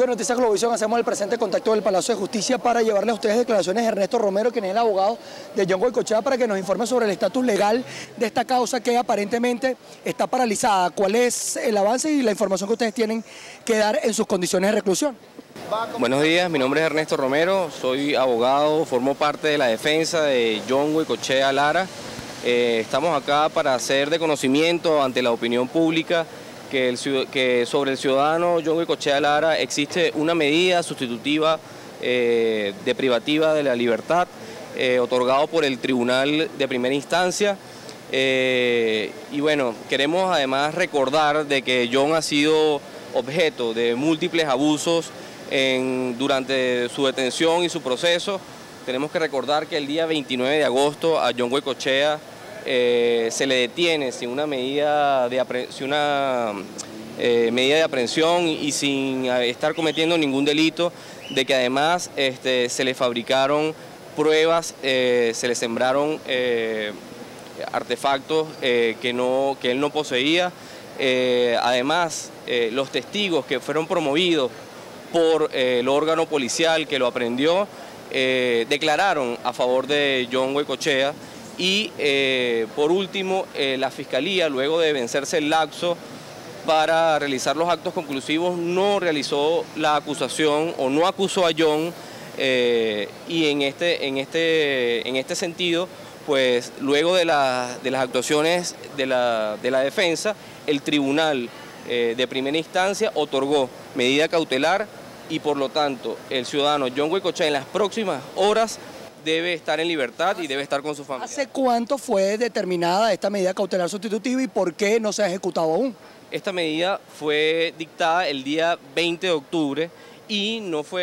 Noticias Globovisión hacemos el presente contacto del Palacio de Justicia para llevarle a ustedes declaraciones de Ernesto Romero, quien es el abogado de John Goycochea, para que nos informe sobre el estatus legal de esta causa que aparentemente está paralizada. ¿Cuál es el avance y la información que ustedes tienen que dar en sus condiciones de reclusión? Buenos días, mi nombre es Ernesto Romero, soy abogado, formo parte de la defensa de John Goycochea Lara. Estamos acá para hacer de conocimiento ante la opinión pública que sobre el ciudadano John Goycochea Lara existe una medida sustitutiva de privativa de la libertad otorgado por el Tribunal de Primera Instancia. Y bueno, queremos además recordar de que John ha sido objeto de múltiples abusos durante su detención y su proceso. Tenemos que recordar que el día 29 de agosto a John Goycochea se le detiene sin una medida de aprehensión y sin estar cometiendo ningún delito, de que además se le fabricaron pruebas, se le sembraron artefactos que él no poseía. Además, los testigos que fueron promovidos por el órgano policial que lo aprehendió declararon a favor de John Goycochea. Y por último, la Fiscalía, luego de vencerse el lapso para realizar los actos conclusivos, no realizó la acusación o no acusó a John, y en este sentido, pues luego de las actuaciones de la defensa, el Tribunal de Primera Instancia otorgó medida cautelar y por lo tanto el ciudadano John Goycochea en las próximas horas debe estar en libertad y debe estar con su familia. ¿Hace cuánto fue determinada esta medida cautelar sustitutiva y por qué no se ha ejecutado aún? Esta medida fue dictada el día 20 de octubre y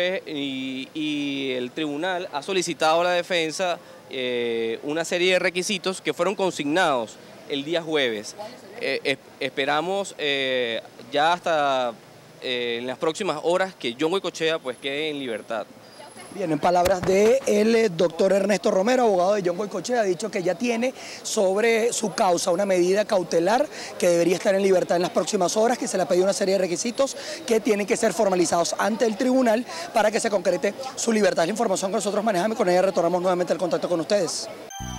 el tribunal ha solicitado a la defensa una serie de requisitos que fueron consignados el día jueves. Esperamos ya hasta en las próximas horas que John Goycochea pues quede en libertad. Bien, en palabras del doctor Ernesto Romero, abogado de John Goycochea, ha dicho que ya tiene sobre su causa una medida cautelar que debería estar en libertad en las próximas horas, que se le ha pedido una serie de requisitos que tienen que ser formalizados ante el tribunal para que se concrete su libertad. Es la información que nosotros manejamos y con ella retornamos nuevamente el contacto con ustedes.